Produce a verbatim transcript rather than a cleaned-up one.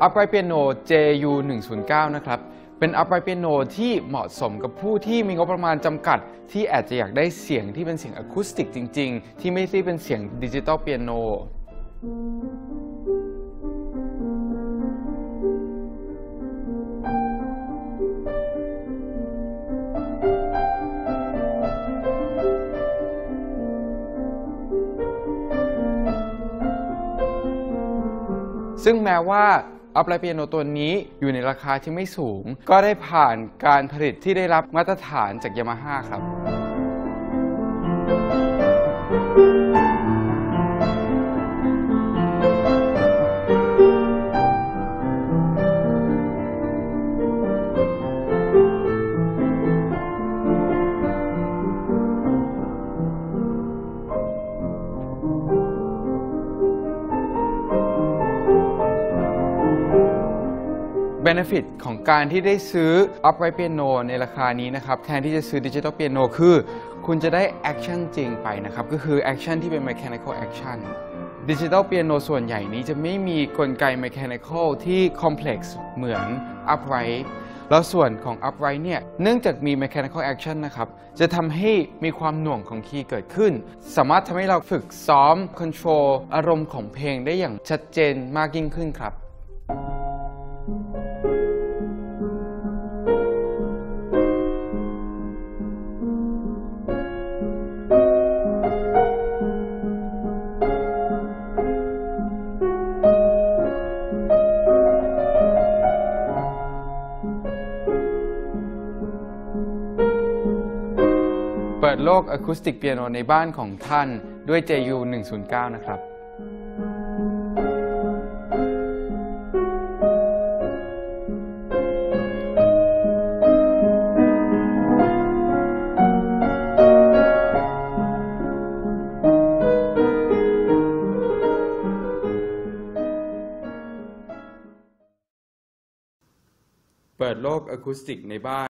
Upright Piano เจ ยู หนึ่งศูนย์เก้า นะครับเป็น Upright Piano ที่เหมาะสมกับผู้ที่มีงบประมาณจำกัดที่อาจจะอยากได้เสียงที่เป็นเสียงอะคูสติกจริงๆที่ไม่ได้เป็นเสียงดิจิตอลเปียโนซึ่งแม้ว่า Upright Piano ตัวนี้อยู่ในราคาที่ไม่สูงก็ได้ผ่านการผลิตที่ได้รับมาตรฐานจาก Yamaha ครับbenefit ของการที่ได้ซื้อ Upright Piano ในราคานี้นะครับแทนที่จะซื้อ Digital Piano คือคุณจะได้ Action จริงไปนะครับก็คือ Action ที่เป็น Mechanical Action Digital Piano ส่วนใหญ่นี้จะไม่มีกลไก Mechanical ที่ Complex เหมือน Upright แล้วส่วนของ Upright เนี่ยเนื่องจากมี Mechanical Action นะครับจะทำให้มีความหน่วงของคีย์เกิดขึ้นสามารถทำให้เราฝึกซ้อม Control อารมณ์ของเพลงได้อย่างชัดเจนมากยิ่งขึ้นครับเปิดโลกอะคูสติกเปียโนในบ้านของท่านด้วย เจ ยู หนึ่งศูนย์เก้า นะครับเปิดโลกอะคูสติกในบ้าน